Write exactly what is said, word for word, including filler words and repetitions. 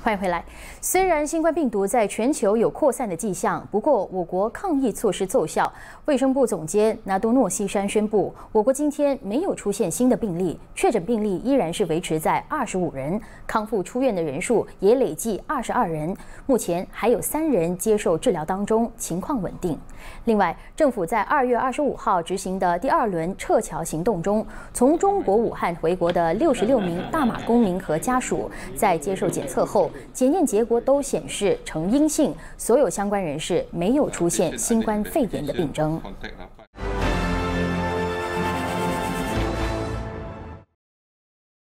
欢迎回来。虽然新冠病毒在全球有扩散的迹象，不过我国抗疫措施奏效。卫生部总监拿多诺西山宣布，我国今天没有出现新的病例，确诊病例依然是维持在二十五人，康复出院的人数也累计二十二人，目前还有三人接受治疗当中，情况稳定。另外，政府在二月二十五号执行的第二轮撤侨行动中，从中国武汉回国的六十六名大马公民和家属，在接受检测后，检验结果都显示呈阴性，所有相关人士没有出现新冠肺炎的病征。